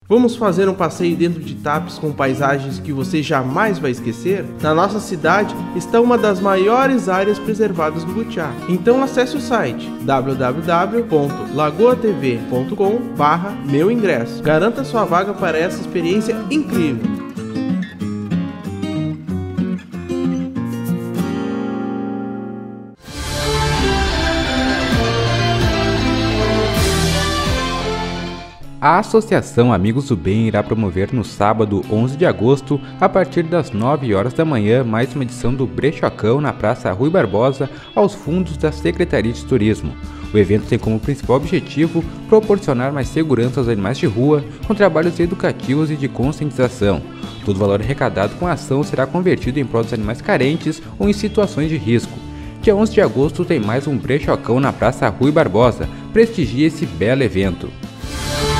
Vamos fazer um passeio dentro de Tapes com paisagens que você jamais vai esquecer? Na nossa cidade está uma das maiores áreas preservadas do Butiá. Então acesse o site www.lagoatv.com/meuingresso. Garanta sua vaga para essa experiência incrível. A Associação Amigos do Bem irá promover no sábado, 11 de agosto, a partir das 9 horas da manhã, mais uma edição do Brechocão na Praça Rui Barbosa, aos fundos da Secretaria de Turismo. O evento tem como principal objetivo proporcionar mais segurança aos animais de rua, com trabalhos educativos e de conscientização. Todo o valor arrecadado com a ação será convertido em prol dos animais carentes ou em situações de risco. Dia 11 de agosto tem mais um Brechocão na Praça Rui Barbosa. Prestigie esse belo evento.